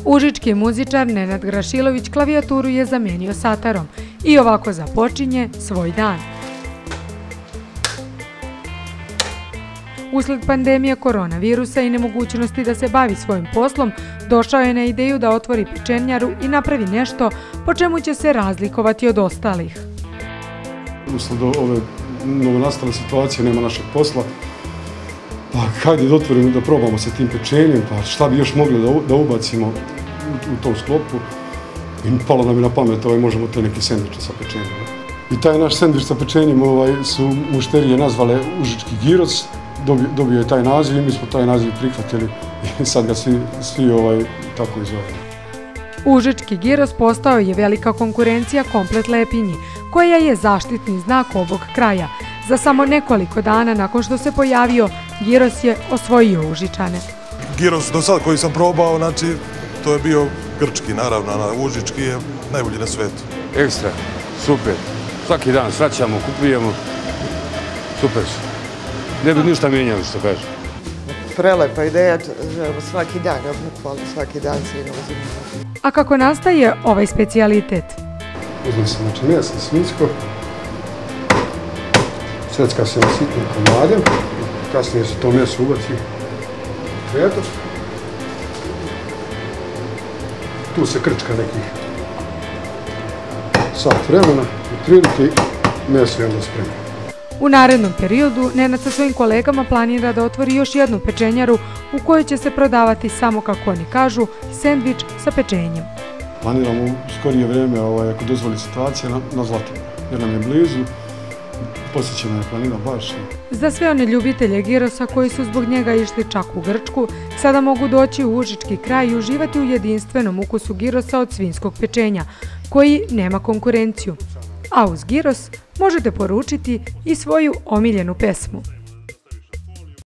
Užički muzičar Nenad Grašilović klavijaturu je zamenio satarom i ovako započinje svoj dan. Usled pandemije koronavirusa i nemogućnosti da se bavi svojim poslom, došao je na ideju da otvori pečenjaru i napravi nešto po čemu će se razlikovati od ostalih. Usled ove novonastale situacije nema našeg posla, pa hajde da otvorimo, da probamo sa tim pečenjem, pa šta bi još mogli da ubacimo u tom sklopu. I palo nam je na pamet, možemo te neki sendviče sa pečenjem. I taj naš sendvič sa pečenjem su mušterije nazvale Užički giros, dobio je taj naziv i mi smo taj naziv prihvatili i sad ga svi tako i zovemo. Užički giros postao je velika konkurencija Komplet Lepinji, koja je zaštitni znak ovog kraja. Za samo nekoliko dana nakon što se pojavio, giros je osvojio Užičane. Giros do sad koji sam probao, znači, to je bio grčki, naravno, a užički je najbolji na svetu. Ekstra, super. Svaki dan sraćamo, kupujemo, super su. Ne bi ništa mijenjali, što kažem. Prelepa ideja, svaki dan, svaki dan se uzimamo. A kako nastaje ovaj specijalitet? Uzme se meso svinjsko, secka se na sitnim komadem, kasnije se to meso ubaci u kredu. Tu se krčka nekih sat vremena, otprilike meso je onda spremno. U narednom periodu Nenad sa svojim kolegama planira da otvori još jednu pečenjaru u kojoj će se prodavati samo, kako oni kažu, sendvič sa pečenjem. Planiramo u skorije vreme, ako dozvoli situacija, na Zlatiboru, jer nam je blizu, posjećena je planina baš. Za sve one ljubitelje girosa koji su zbog njega išli čak u Grčku, sada mogu doći u Užički kraj i uživati u jedinstvenom ukusu girosa od svinjskog pečenja, koji nema konkurenciju. A uz giros možete poručiti i svoju omiljenu pesmu.